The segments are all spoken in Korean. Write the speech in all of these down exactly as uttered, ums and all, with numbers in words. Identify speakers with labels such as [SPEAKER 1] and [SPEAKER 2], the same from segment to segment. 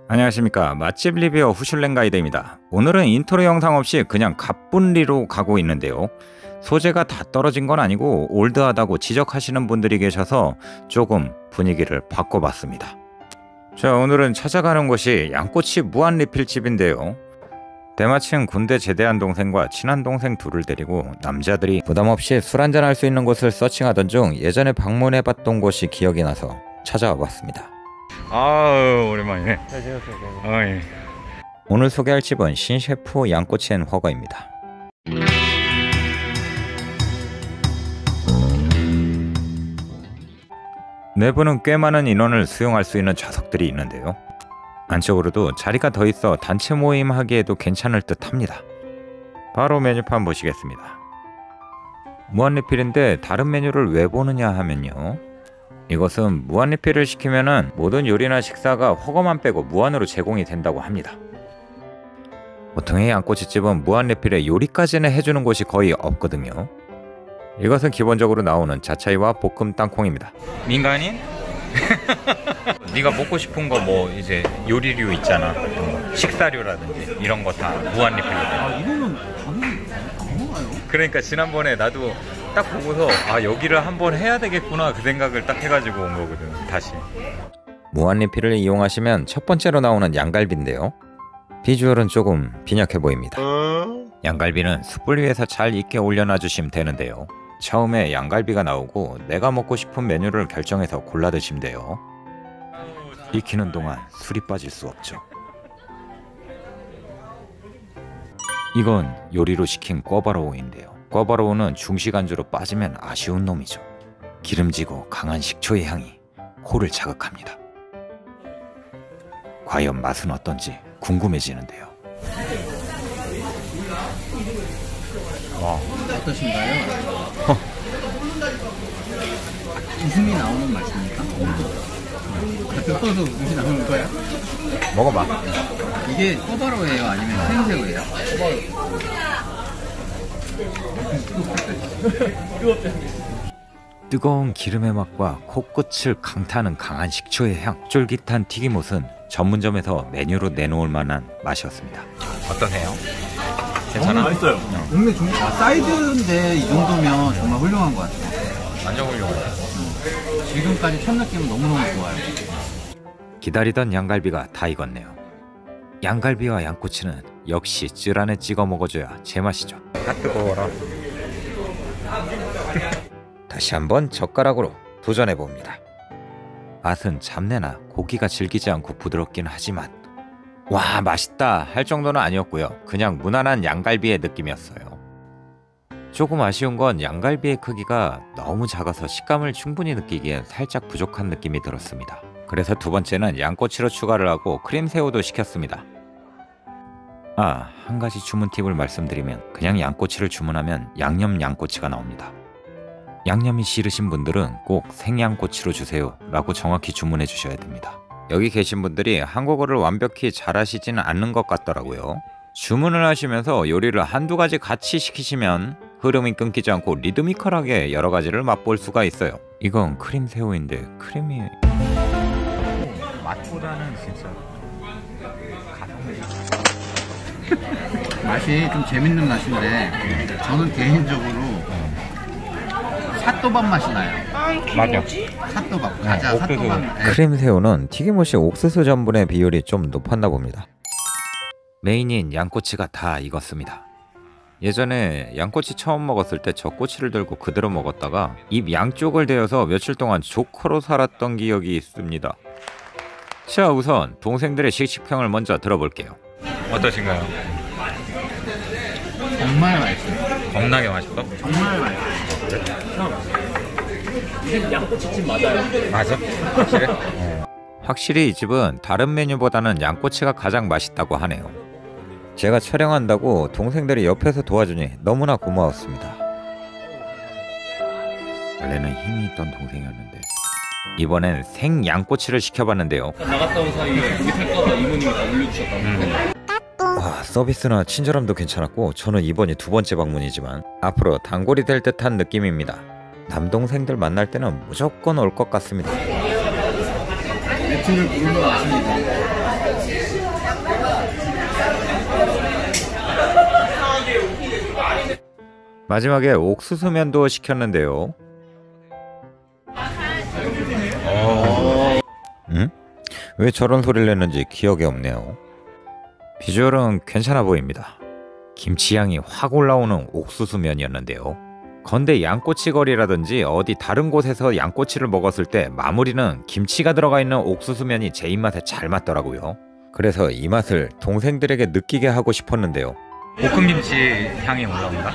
[SPEAKER 1] 안녕하십니까, 맛집 리뷰어 후슐랭 가이드입니다. 오늘은 인트로 영상 없이 그냥 갑분리로 가고 있는데요, 소재가 다 떨어진 건 아니고 올드하다고 지적하시는 분들이 계셔서 조금 분위기를 바꿔봤습니다. 자, 오늘은 찾아가는 곳이 양꼬치 무한리필집인데요, 때마침 군대 제대한 동생과 친한 동생 둘을 데리고 남자들이 부담없이 술 한잔 할 수 있는 곳을 서칭하던 중 예전에 방문해봤던 곳이 기억이 나서 찾아와 봤습니다. 아우, 오랜만이네. 잘 지냈어요. 어, 예. 오늘 소개할 집은 신셰프 양꼬치 앤 허거입니다. 내부는 꽤 많은 인원을 수용할 수 있는 좌석들이 있는데요, 안쪽으로도 자리가 더 있어 단체 모임 하기에도 괜찮을 듯 합니다. 바로 메뉴판 보시겠습니다. 무한리필인데 다른 메뉴를 왜 보느냐 하면요, 이것은 무한리필을 시키면은 모든 요리나 식사가 허거만 빼고 무한으로 제공이 된다고 합니다. 보통의 양꼬치집은 무한리필에 요리까지는 해주는 곳이 거의 없거든요. 이것은 기본적으로 나오는 자차이와 볶음 땅콩입니다. 민간인? 네가 먹고 싶은 거 뭐 이제 요리류 있잖아, 식사류라든지 이런 거 다 무한리필로. 아, 이거는 안 먹어요? 그러니까 지난번에 나도 딱 보고서 아, 여기를 한번 해야 되겠구나 그 생각을 딱 해가지고 온 거거든. 다시 무한리필을 이용하시면 첫 번째로 나오는 양갈비인데요, 비주얼은 조금 빈약해 보입니다. 양갈비는 숯불 위에서 잘 익게 올려놔 주시면 되는데요, 처음에 양갈비가 나오고 내가 먹고 싶은 메뉴를 결정해서 골라 드시면 돼요. 익히는 동안 술이 빠질 수 없죠. 이건 요리로 시킨 꿔바로우인데요, 꿔바로우는 중식 안주로 빠지면 아쉬운 놈이죠. 기름지고 강한 식초의 향이 코를 자극합니다. 과연 맛은 어떤지 궁금해지는데요. 와,
[SPEAKER 2] 어떠신가요? 웃음이 나오는 맛입니까? 뜨거워서 웃음이 나오는 거야?
[SPEAKER 1] 먹어봐.
[SPEAKER 2] 이게 꼬바로우예요? 아니면 생새우예요?
[SPEAKER 1] 뜨거운 기름의 맛과 코끝을 강타하는 강한 식초의 향, 쫄깃한 튀김옷은 전문점에서 메뉴로 내놓을 만한 맛이었습니다. 어떠세요? 괜찮아?
[SPEAKER 2] 어, 맛있어요. 어. 근데 좀 아, 사이드인데 이 정도면 정말 훌륭한 것 같아요.
[SPEAKER 1] 완전 훌륭하네.
[SPEAKER 2] 음. 지금까지 첫 느낌은 너무너무 좋아요.
[SPEAKER 1] 기다리던 양갈비가 다 익었네요. 양갈비와 양꼬치는 역시 쯔 안에 찍어 먹어줘야 제맛이죠. 아, 뜨거워라. 다시 한번 젓가락으로 도전해봅니다. 맛은 잡내나 고기가 질기지 않고 부드럽긴 하지만 와, 맛있다 할 정도는 아니었고요, 그냥 무난한 양갈비의 느낌이었어요. 조금 아쉬운 건 양갈비의 크기가 너무 작아서 식감을 충분히 느끼기엔 살짝 부족한 느낌이 들었습니다. 그래서 두 번째는 양꼬치로 추가를 하고 크림새우도 시켰습니다. 아, 한 가지 주문 팁을 말씀드리면 그냥 양꼬치를 주문하면 양념 양꼬치가 나옵니다. 양념이 싫으신 분들은 꼭 생양꼬치로 주세요 라고 정확히 주문해 주셔야 됩니다. 여기 계신 분들이 한국어를 완벽히 잘하시지는 않는 것 같더라고요. 주문을 하시면서 요리를 한두 가지 같이 시키시면 흐름이 끊기지 않고 리드미컬하게 여러 가지를 맛볼 수가 있어요. 이건 크림새우인데 크림이 맛보다는 진짜 가성비.
[SPEAKER 2] 맛이 좀 재밌는 맛인데 저는 개인적으로 삿도밥 맛이 나요.
[SPEAKER 1] 맞아.
[SPEAKER 2] 삿도밥, 가자
[SPEAKER 1] 네,
[SPEAKER 2] 삿도밥. 네.
[SPEAKER 1] 크림새우는 튀김옷이 옥수수 전분의 비율이 좀 높았나 봅니다. 메인인 양꼬치가 다 익었습니다. 예전에 양꼬치 처음 먹었을 때 젖꼬치를 들고 그대로 먹었다가 입 양쪽을 대어서 며칠 동안 조커로 살았던 기억이 있습니다. 자, 우선 동생들의 식식평을 먼저 들어볼게요. 어떠신가요?
[SPEAKER 2] 정말 맛있어요.
[SPEAKER 1] 겁나게 맛있어?
[SPEAKER 2] 정말 맛있어요. 형, 양꼬치집 맞아요.
[SPEAKER 1] 맞아? 확실해? 어. 확실히 이 집은 다른 메뉴보다는 양꼬치가 가장 맛있다고 하네요. 제가 촬영한다고 동생들이 옆에서 도와주니 너무나 고마웠습니다. 원래는 힘이 있던 동생이었는데 이번엔 생 양꼬치를 시켜봤는데요.
[SPEAKER 3] 나갔다 온 사이에 여기 탈까봐 이모님이 다 올려주셨다고.
[SPEAKER 1] 음. 와, 서비스나 친절함도 괜찮았고 저는 이번이 두 번째 방문이지만 앞으로 단골이 될 듯한 느낌입니다. 남동생들 만날 때는 무조건 올 것 같습니다.
[SPEAKER 2] 매출을 부르는 맛입니다.
[SPEAKER 1] 마지막에 옥수수면도 시켰는데요. 응? 왜 저런 소리를 냈는지 기억이 없네요. 비주얼은 괜찮아 보입니다. 김치향이 확 올라오는 옥수수면이었는데요. 건대 양꼬치거리라든지 어디 다른 곳에서 양꼬치를 먹었을 때 마무리는 김치가 들어가 있는 옥수수면이 제 입맛에 잘 맞더라고요. 그래서 이 맛을 동생들에게 느끼게 하고 싶었는데요. 볶음김치 향이 올라온다.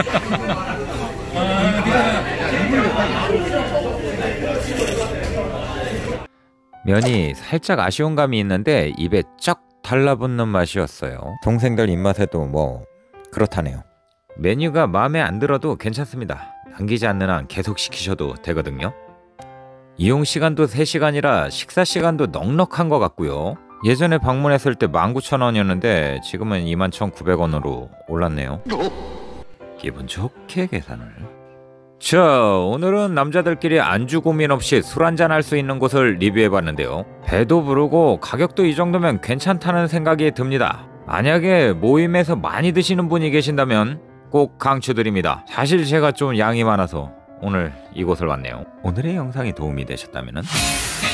[SPEAKER 1] 면이 살짝 아쉬운 감이 있는데 입에 쩍 달라붙는 맛이었어요. 동생들 입맛에도 뭐 그렇다네요. 메뉴가 마음에 안 들어도 괜찮습니다. 남기지 않는 한 계속 시키셔도 되거든요. 이용 시간도 세 시간이라 식사 시간도 넉넉한 것 같고요. 예전에 방문했을 때 만 구천 원이었는데 지금은 이만 천구백 원으로 올랐네요. 기분 좋게 계산을. 자, 오늘은 남자들끼리 안주 고민 없이 술 한잔 할 수 있는 곳을 리뷰해봤는데요. 배도 부르고 가격도 이 정도면 괜찮다는 생각이 듭니다. 만약에 모임에서 많이 드시는 분이 계신다면 꼭 강추드립니다. 사실 제가 좀 양이 많아서 오늘 이곳을 왔네요. 오늘의 영상이 도움이 되셨다면